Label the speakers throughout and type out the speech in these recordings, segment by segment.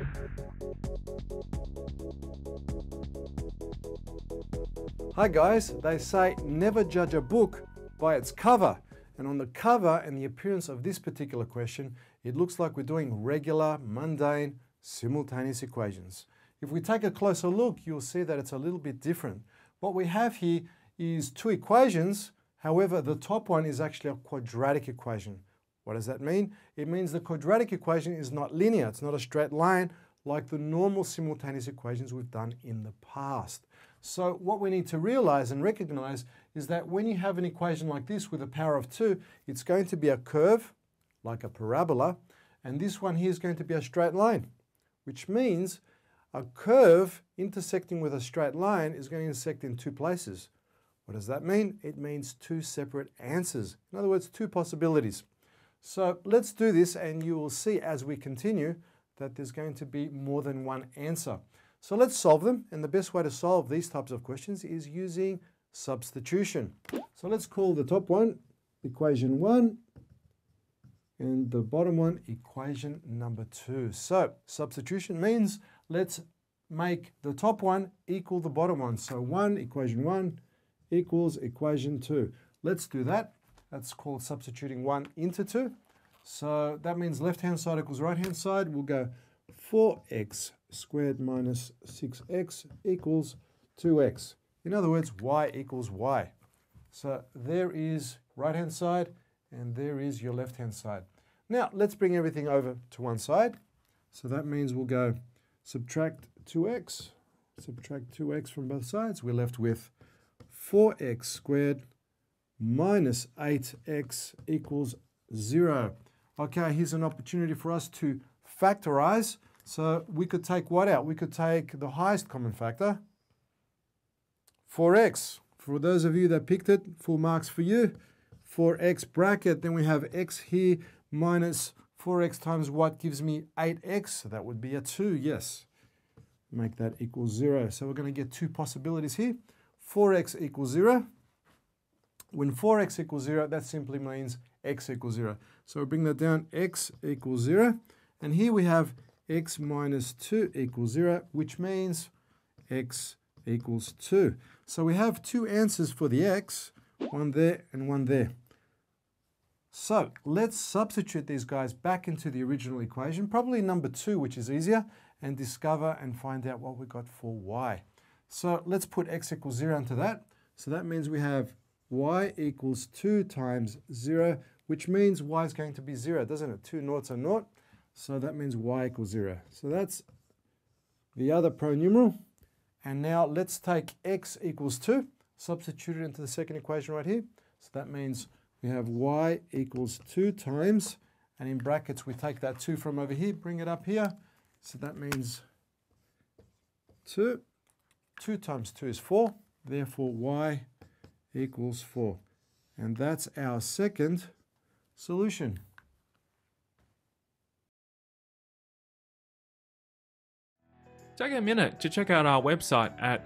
Speaker 1: Hi guys, they say never judge a book by its cover. And on the cover and the appearance of this particular question, it looks like we're doing regular, mundane, simultaneous equations. If we take a closer look, you'll see that it's a little bit different. What we have here is two equations. However, the top one is actually a quadratic equation. What does that mean? It means the quadratic equation is not linear. It's not a straight line like the normal simultaneous equations we've done in the past. So what we need to realize and recognize is that when you have an equation like this with a power of 2, it's going to be a curve, like a parabola, and this one here is going to be a straight line, which means a curve intersecting with a straight line is going to intersect in two places. What does that mean? It means two separate answers. In other words, two possibilities. So let's do this and you will see as we continue that there's going to be more than one answer. So let's solve them, and the best way to solve these types of questions is using substitution. So let's call the top one equation 1 and the bottom one equation number 2. So substitution means let's make the top one equal the bottom one. So equation 1 equals equation 2. Let's do that. That's called substituting 1 into 2. So that means left-hand side equals right-hand side. We'll go 4x squared minus 6x equals 2x. In other words, y equals y. So there is right-hand side and there is your left-hand side. Now let's bring everything over to one side. So that means we'll go subtract 2x from both sides. We're left with 4x squared minus 8x equals 0. Okay, here's an opportunity for us to factorize. So we could take what out? We could take the highest common factor, 4x. For those of you that picked it, full marks for you. 4x bracket, then we have x here minus 4x times what gives me 8x. So that would be a 2, yes. Make that equal 0. So we're going to get two possibilities here. 4x equals 0. When 4x equals 0, that simply means x equals 0. So we bring that down, x equals 0. And here we have x minus 2 equals 0, which means x equals 2. So we have two answers for the x, one there and one there. So let's substitute these guys back into the original equation, probably number 2, which is easier, and discover and find out what we got for y. So let's put x equals 0 into that. So that means we have y equals 2 times 0, which means y is going to be 0, doesn't it? 2 noughts are naught. So that means y equals 0. So that's the other pronumeral. And now let's take x equals 2, substitute it into the second equation right here. So that means we have y equals 2 times, and in brackets we take that 2 from over here, bring it up here. So that means 2. 2 times 2 is 4. Therefore y equals 4. And that's our second solution.
Speaker 2: Take a minute to check out our website at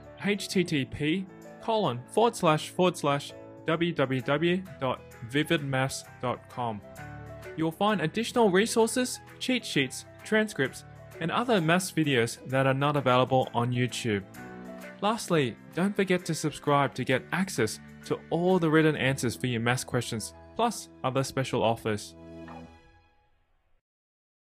Speaker 2: http://www.vividmaths.com. You'll find additional resources, cheat sheets, transcripts, and other maths videos that are not available on YouTube. Lastly, don't forget to subscribe to get access to all the written answers for your maths questions, plus other special offers.